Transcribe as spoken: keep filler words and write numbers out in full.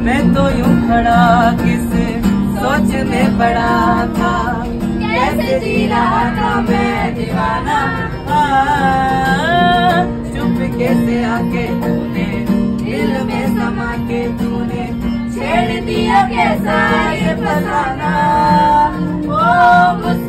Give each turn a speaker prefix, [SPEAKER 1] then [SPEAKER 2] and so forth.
[SPEAKER 1] मैं तो यूं खड़ा किस सोच में पड़ा था, कैसे जी रहा था मैं दीवाना। चुप कैसे आके तूने दिल में समा के तूने छेड़ दिया कैसा ये फसाना। ओ